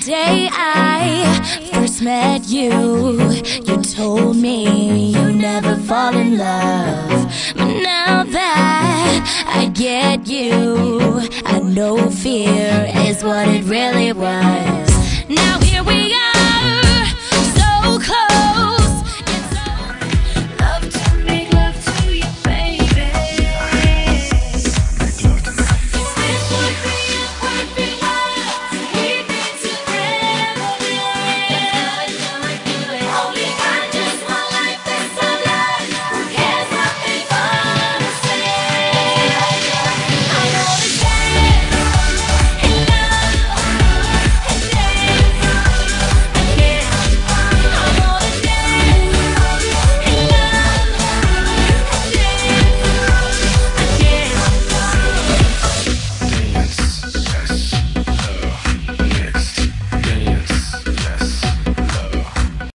day I first met you, you told me you never fall in love. But now that I get you, I know fear is what it really was. Now here we are.